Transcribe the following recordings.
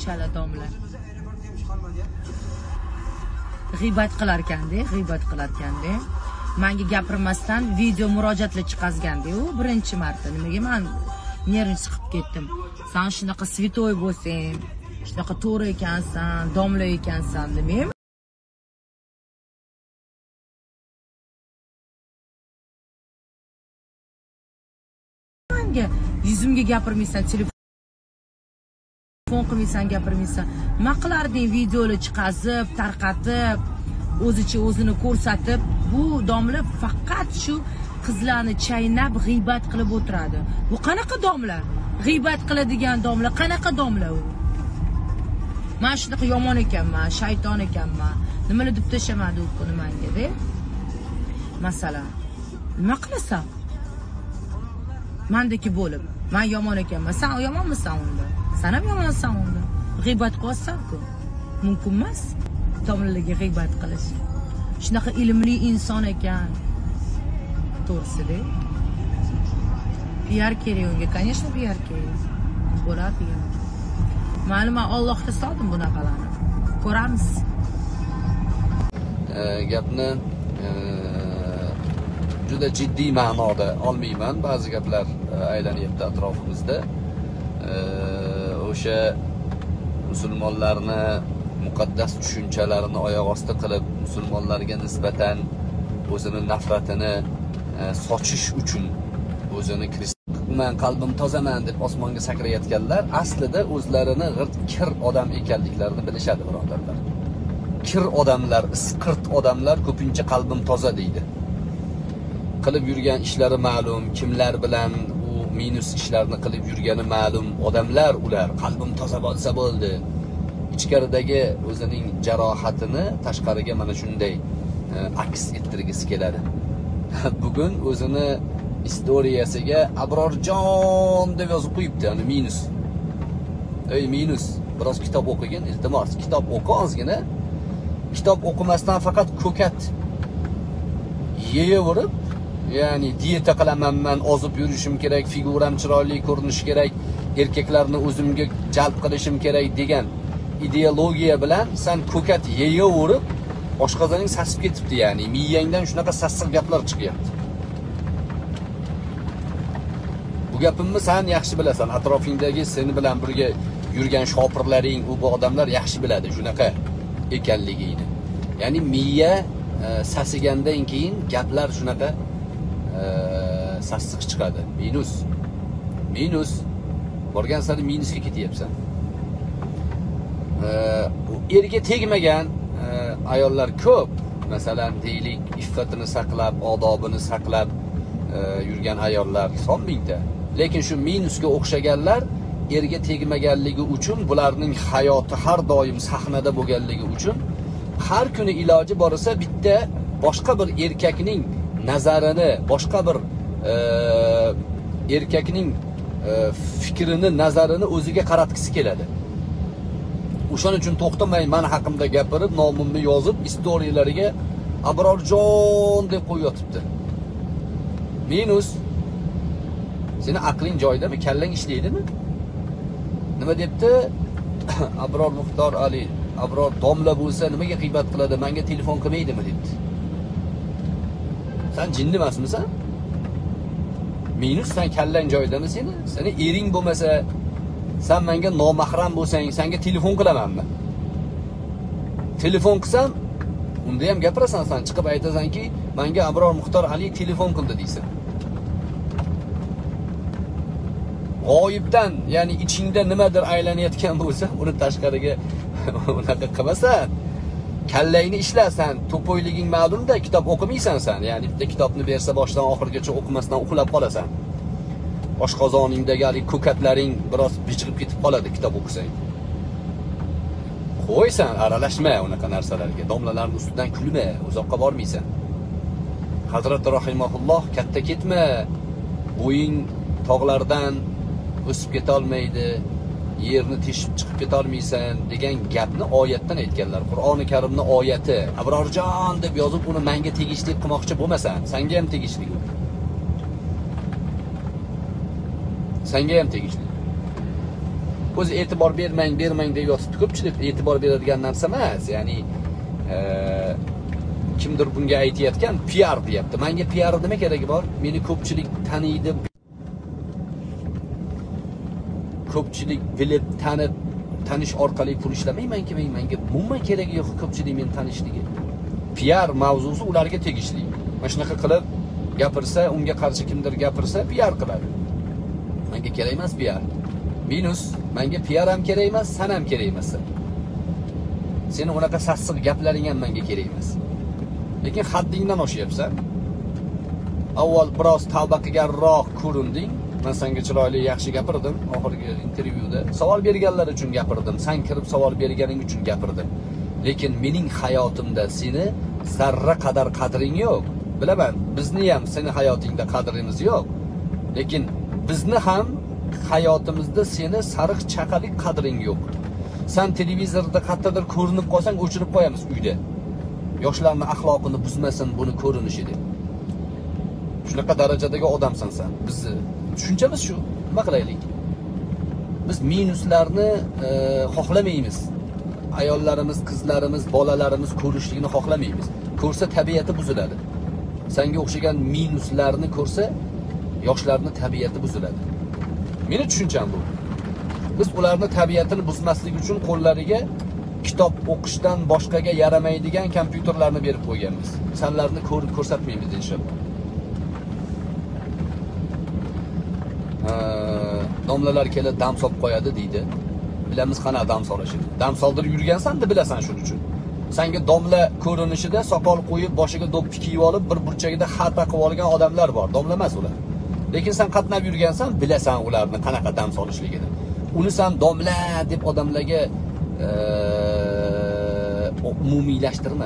chala domla. G'iybat qilar ekanda, g'iybat qilar ekanda. Menga gapirmasdan video murojaatlar chiqazgandi. U birinchi marta. Nimaga men nervim chiqib ketdim. Sen shunaqa svetoy bo'lsang, shunaqa to'g'ri ekansan, domla ekansan demayman. Yuzimga gapirmaysan, telefon qilmaysan, gapirmaysan. Nima qilarding videolar chiqazib, tarqatib, o'zini ko'rsatib, bu domla faqat shu qizlarni chaynab g'iybat qilib o'tiradi. Bu qanaqa domla? G'iybat qiladigan domla, qanaqa domla u? Men shunaqa yomon ekanman, shayton ekanman. Nimalar deb tashamadi u kuni menga-da? Masalan, nima qilasan? Mendeki bo'lib, men yomon ekanman. Sen yomonmisan unda? Sen ham yomonsan unda. G'iybat qilasan-ku. Mumkin emas domlalarga g'iybat qilish. Shunaqa ilmli inson ekan. To'g'risi-da. PR kerak unga, конечно, PR kerak. Bo'ladi ham. Ma'lum, Allohga soldim bunaqalarni. Ko'ramiz. Gapni juda jiddiy ma'noda olmayman. Ba'zi gaplar aylanyapti atrofimizda. O'sha musulmonlarni muqaddas tushunchalarini oyoq osti qilib, musulmonlarga nisbatan o'zini nafratini sochish uchun o'zini men qalbim tozaman deb osmonga sakrayotganlar aslida o'zlarini g'irt kir odam ekanliklarini bilishadi, birodarlar. Kir odamlar, isqirt odamlar ko'pincha qalbim toza deydi. Qilib yurgan ishlari ma'lum, kimlar bilan u minus ishlarni qilib yurgani ma'lum odamlar ular. Qalbim toza bo'lsa bo'ldi. Ichkaridagi o'zining jarohatini tashqariga mana shunday aks ettirgisi keladi. Bugun o'zini istoriyasiga Abrorjon deb yozib qo'yibdi, ya'ni minus. Ey minus, biroz kitob o'qigin, iltimos, kitob o'qi ozgina. Kitob o'qimasdan faqat ko'kat yeyaverib, ya'ni dieta qilaman, men ozib yurishim kerak, figuram chiroyli ko'rinishi kerak, erkaklarni o'zimga jalb qilishim kerak degan ideologiya bilan sen ko'kat yeyaverib, oshqozoning sasib ketibdi, ya'ni miyangdan shunaqa sassiq gaplar chiqyapti. Bu gapimni sen yaxshi bilasan, atrofingdagi seni bilan birga yurgan shopirlaring, bu odamlar yaxshi biladi shunaqa ekanligini. Ya'ni miya sasigandan keyin gaplar shunaqa sassiq chiqadi. Minus borgan sari minusga ketyapsan. Erga tegmagan ayollar ko'p. Masalan, deylik, iffatini saqlab, odobini saqlab yurgan ayollar son mingta. Lekin shu minusga o'xshaganlar erga tegmaganligi uchun, bularning hayoti har doim sahnada bo'lganligi uchun har kuni iloji boricha bitta boshqa bir erkakning nazarini, boshqa bir erkakning fikrini, nazarini o'ziga qaratgisi keladi. O'shaning uchun to'xtamay men haqimda gapirib, nomimni yozib, istoriyalariga Abrorjon deb qo'yibdi. Minus, seni aqling joyidami? Kallang ishlaydimi? Nima debdi? Abror Muxtor Ali, Abror domla bo'lsa nimaga g'iybat qiladi? Menga telefon qilmaydimi debdi. Sen jinni emasmisan? Minus, sen kallang joyidami seni? Seni ering bo'lmasa, sen menga nomahram bo'lsang, senga telefon qilamanmi? Telefon qilsam, unda ham gapirasan, sen chiqib aytasanki, menga Abror Muxtor Ali telefon qildi deysan. G'oyibdan, ya'ni ichingda nimadir aylanayotgan bo'lsa, uni tashqariga unaqa qilmasan. Kallangni ishlasan, to'poyliging ma'lumda, kitob o'qimaysan sen. Ya'ni bitta kitobni bersa boshdan oxirigacha o'qimasdan uxlab qolasan. Oshqozoningdagi hali ko'katlaring biroz bichilib ketib qoladi kitob o'qisang. Qo'ysan, aralashma unaqa narsalarga. Domlalarning ustidan kulma, uzoqqa bormaysan. Hazrat rahimahulloh, katta ketma. Bo'ying tog'lardan o'sib keta olmaydi, yerni teshib chiqib keta olmaysan degan gapni oyatdan aytganlar. Qur'oni Karimning oyati. Abrorjon deb yozib, uni menga tegishli qilmoqchi bo'lmasan, senga ham tegishli. Senga ham tegishli. o'zi e'tibor bermang deb yotibdi ko'pchilik. E'tibor beradigan narsa emas. Ya'ni kimdir bunga aytayotgan PR deyapti. Menga PR nima keragi bor? Meni ko'pchilik taniydi. Ko'pchilik bilib, tanish orqali pul ishlamayman-ki, menga umuman keragi yo'q ko'pchilik meni tanishligi. PR mavzusi ularga tegishli. Mana shunaqa qilib gapirsa, unga qarshi kimdir gapirsa, PR qiladi. Menga kerak emas PR. Minus, menga PR ham kerak emas, san ham kerak emas. Seni unaqa sassiq gaplaring ham menga kerak emas. Lekin haddingdan oshyapsan. Avval biroz tavba qilganroq ko'rinding. Men senga chiroyli, yaxshi gapirdim oxirgi intervyuda. Savol berganlar uchun gapirdim. Sen kirib savol berganing uchun gapirdim. Lekin mening hayotimda seni zarra qadar qadring yo'q. Bilaman, bizni ham seni hayotingda qadrimiz yo'q. Lekin bizni ham hayotimizda seni sariq chaqalik qadring yo'q. Sen televizorda qayerdadir ko'rinib qolsang, o'chirib qo'yamiz uyda. Yoshlarning axloqini buzmasin buni ko'rinishi deb. Shunaqa darajadagi odamsan sen. Bizni tushunchamiz shu. Nima qilaylik? Biz minuslarni xohlamaymiz. Ayollarimiz, qizlarimiz, bolalarimiz ko'rishligini xohlamaymiz. Ko'rsa tabiati buziladi. Senga o'xshagan minuslarni ko'rsa, yoshlarning tabiati buziladi. Meni tushuncham bu. Biz ularning tabiatini buzmaslik uchun qo'llariga kitob o'qishdan boshqaga yaramaydigan kompyuterlarni berib qo'yganmiz. Sanlarni ko'rib ko'rsatmaymiz inshaalloh. Domlalar kelib dam solib qo'yadi deydi. Bilamiz qana dam solishini. Dam soldirib yurgansan-da bilasan shuning uchun. Senga domla ko'rinishida soqol qo'yib, boshiga do'ppi kiyib olib, bir burchagida xata qilib olgan odamlar bor. Domla emas ular. Lekin sen qatnab yurgansan, bilasan ularni qanaqa dam solishligini. Uni sen domla deb odamlarga umumiylashtirma.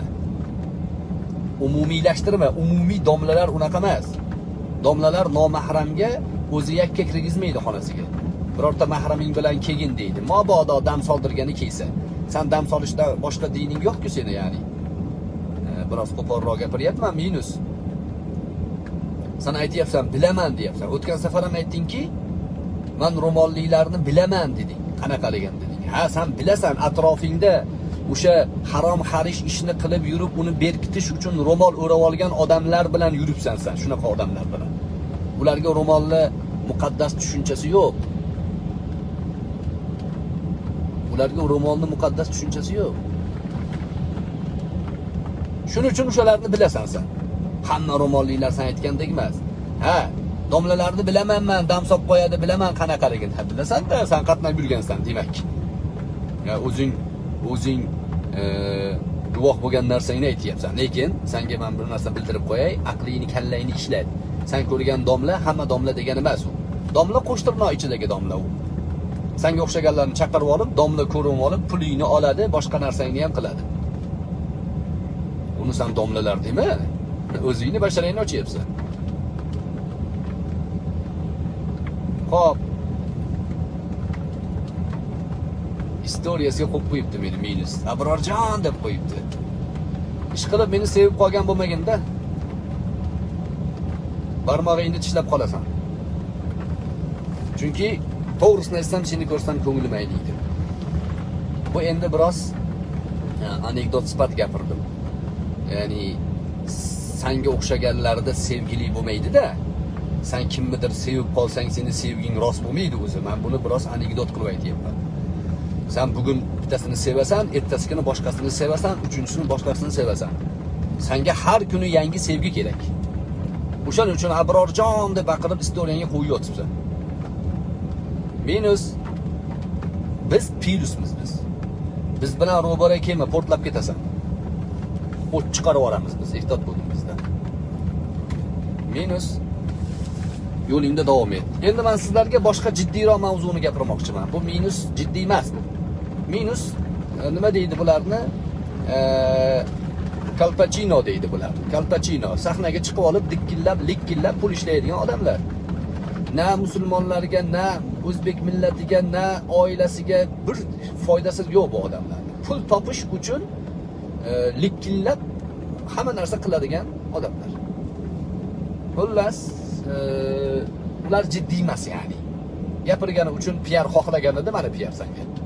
Umumiy domlalar unaqa emas. Domlalar nomahramga o'zi yakka kirgizmaydi xonasiga. Birorta mahraming bilan kelgin deydi. Mabodo dam soldirgani kelsa. Sen dam solishda boshqa dining yo'q-ku seni, ya'ni. Biroz qo'polroq gapiryapman, minus. Sen aytayapsan, bilaman deyapsan. O'tgan safar ham aytdingki, men ro'molliklarni bilaman deding. Qanaqaligini deding. Ha, sen bilasan, atrofingda o'sha harom xarish ishni qilib yurib, uni berkitish uchun ro'mol o'rab olgan odamlar bilan yuribsan sen, shunaqa odamlar bilan. Ularga ro'molni muqaddas tushunchasi yo'q. Ularga ro'molni muqaddas tushunchasi yo'q. Shuning uchun o'shalarni bilasan sen. Hamma ro'molliklar sen aytgandek emas. Ha, domlalarni bilaman men, dam solib qo'yadi, bilaman qanaqaligini. Ha, bilasan-da, sen qatnab yurgansan, demak. Ya o'zing guvoh bo'lgan narsangni aytayapsan. Lekin senga men bir narsa bildirib qo'yay, aqlingni, kallangni ishlat. Sen ko'rgan domla hamma domla degani emas u. Domla qo'shtirnoq ichidagi domla u. Senga o'xshaganlarni chaqirib olib, domla ko'rib olib, pulingni oladi, boshqa narsangni ham qiladi. Uni sen domlalar dema, o'zingni basharangni ochyapsan. Xo'p. Istoriyasiga qo'yib qo'yibdi meni minus. Abrorjon deb qo'yibdi. Ish qilib meni sevib qolgan bo'lmaganda barmog'ingni tishlab qolasan. Chunki to'g'risini aytsam, seni ko'rsam ko'nglim ayniydi. Bu endi biroz anekdot sifat gapirdim. Ya'ni senga o'xshaganlarda sevgili bo'lmaydi-da. Sen kimnidir sevib qolsang, seni sevging rost bo'lmaydi o'zi. Men buni biroz anekdot qilib aytayapman. Sen bugun bittasini sevasan, ertasi kuni boshqasini sevasan, uchinchisini boshqasini sevasan. Senga har kuni yangi sevgi kerak. O'shaning uchun Abrorjon deb baqirib istoriyangga qo'yib yotibsan. Minus biz pirusmiz biz. Biz bilan ro'bara kelma, portlab ketasan. O't chiqarib yuboramiz biz, ehtiyot bo'ling bizdan. Minus yo'lingda davom et. Endi men sizlarga boshqa jiddiyroq mavzuni gapirmoqchiman. Bu minus jiddiy emas bu. Minus nima deydi bularni? Kalpachino deydi bular. Kalpachino sahnaga chiqib olib, likkillab pul ishlaydigan odamlar. Na musulmonlarga, na o'zbek millatiga, na oilasiga bir foydasi yo'q bu odamlar. Pul topish uchun likkillab hamma narsa qiladigan odamlar. Xullas, ular jiddiy emas, ya'ni. gapirgani uchun piar xohlaganida mana piar sanga.